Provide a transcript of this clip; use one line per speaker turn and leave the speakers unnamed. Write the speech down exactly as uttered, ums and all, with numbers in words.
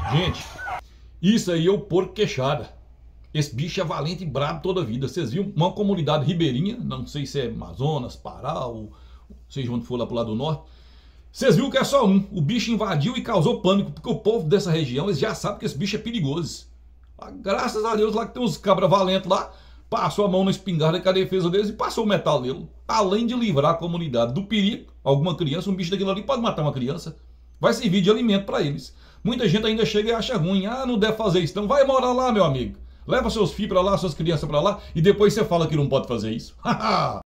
Gente, isso aí é o porco queixada. Esse bicho é valente e brabo toda a vida. Vocês viram uma comunidade ribeirinha, não sei se é Amazonas, Pará, ou seja onde for lá pro lado do norte. Vocês viram que é só um. O bicho invadiu e causou pânico, porque o povo dessa região, eles já sabem que esse bicho é perigoso. Graças a Deus lá que tem uns cabra valentes lá, passou a mão na espingarda com a defesa deles e passou o metal nele. Além de livrar a comunidade do perigo, alguma criança, um bicho daquilo ali pode matar uma criança. Vai servir de alimento para eles. Muita gente ainda chega e acha ruim. Ah, não deve fazer isso. Então vai morar lá, meu amigo. Leva seus filhos para lá, suas crianças para lá e depois você fala que não pode fazer isso.